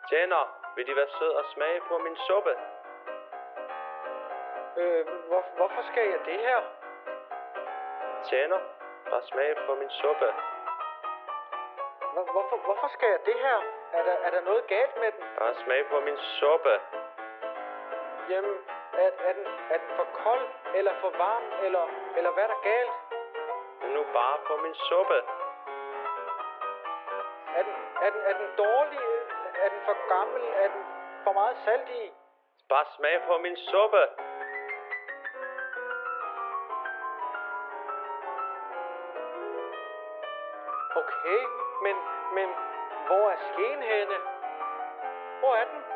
Tjener, vil De være sød og smage på min suppe? Hvorfor skal jeg det her? Tjener, bare smag på min suppe. Hvorfor skal jeg det her? Er der noget galt med den? Bare smag på min suppe. Jamen, er den for kold, eller for varm, eller hvad er der galt? Nu bare på min suppe. Er den dårlig? Er den for gammel? Er den for meget salt i? Bare smag på min suppe. Okay, men hvor er skeen henne? Hvor er den?